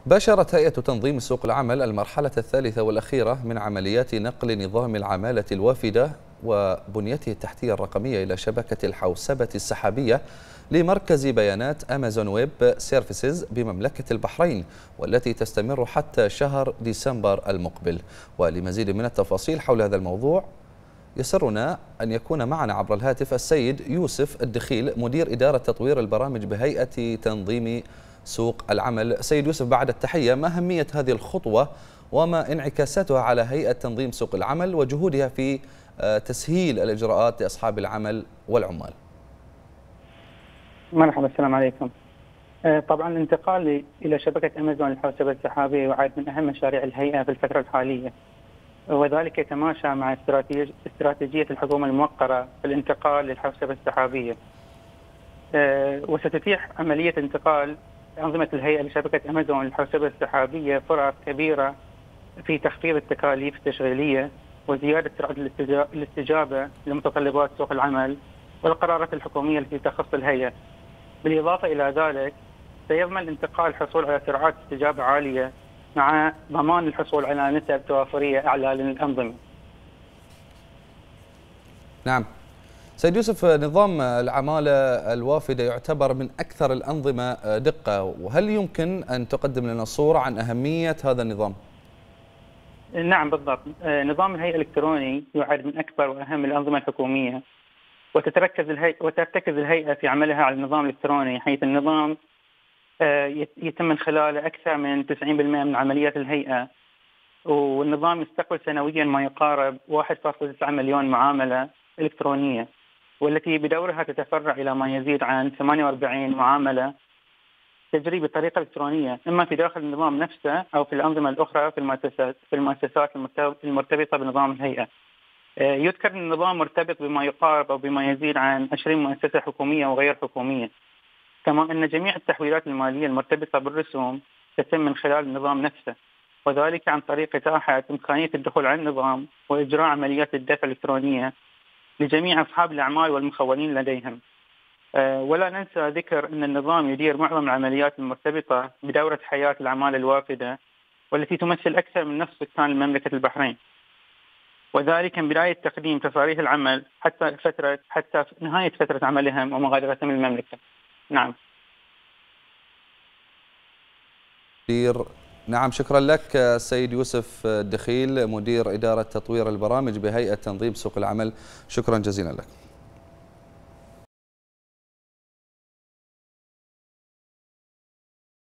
باشرت هيئة تنظيم سوق العمل المرحلة الثالثة والأخيرة من عمليات نقل نظام العمالة الوافدة وبنيته التحتية الرقمية إلى شبكة الحوسبة السحابية لمركز بيانات أمازون ويب سيرفيسز بمملكة البحرين، والتي تستمر حتى شهر ديسمبر المقبل. ولمزيد من التفاصيل حول هذا الموضوع يسرنا أن يكون معنا عبر الهاتف السيد يوسف الدخيل، مدير إدارة تطوير البرامج بهيئة تنظيم سوق العمل. سيد يوسف، بعد التحية، ما أهمية هذه الخطوة وما انعكاساتها على هيئة تنظيم سوق العمل وجهودها في تسهيل الإجراءات لأصحاب العمل والعمال؟ مرحبا، السلام عليكم. طبعا الانتقال إلى شبكة أمازون للحوسبة السحابية يعد من أهم مشاريع الهيئة في الفترة الحالية، وذلك يتماشى مع استراتيجية الحكومة الموقرة في الانتقال للحوسبة السحابية. وستتيح عملية انتقال أنظمة الهيئة لشبكة أمازون للحوسبة السحابية فرص كبيرة في تخفيض التكاليف التشغيلية وزيادة سرعة الاستجابة لمتطلبات سوق العمل والقرارات الحكومية التي تخص الهيئة. بالإضافة إلى ذلك، سيضمن الانتقال الحصول على سرعات استجابة عالية مع ضمان الحصول على نسب توافرية أعلى للأنظمة. نعم سيد يوسف، نظام العمالة الوافدة يعتبر من أكثر الأنظمة دقة، وهل يمكن أن تقدم لنا صورة عن أهمية هذا النظام؟ نعم بالضبط. نظام الهيئة الإلكتروني يعد من أكبر وأهم الأنظمة الحكومية، وترتكز الهيئة في عملها على النظام الإلكتروني، حيث النظام يتم من خلاله أكثر من 90% من عمليات الهيئة، والنظام يستقبل سنويا ما يقارب 1.9 مليون معاملة إلكترونية، والتي بدورها تتفرع إلى ما يزيد عن 48 معاملة تجري بطريقة إلكترونية، إما في داخل النظام نفسه أو في الأنظمة الأخرى في المؤسسات المرتبطة بنظام الهيئة. يذكر أن النظام مرتبط بما يقارب أو بما يزيد عن 20 مؤسسة حكومية وغير حكومية، كما أن جميع التحويلات المالية المرتبطة بالرسوم تتم من خلال النظام نفسه، وذلك عن طريق إتاحة إمكانية الدخول على النظام وإجراء عمليات الدفع الإلكترونية لجميع أصحاب الأعمال والمخولين لديهم. ولا ننسى ذكر أن النظام يدير معظم العمليات المرتبطة بدورة حياة العمالة الوافدة، والتي تمثل أكثر من نصف سكان مملكة البحرين، وذلك من بداية تقديم تصاريح العمل حتى نهاية فترة عملهم ومغادرتهم المملكة. نعم. نعم، شكرا لك السيد يوسف الدخيل، مدير إدارة تطوير البرامج بهيئة تنظيم سوق العمل، شكرا جزيلا لك.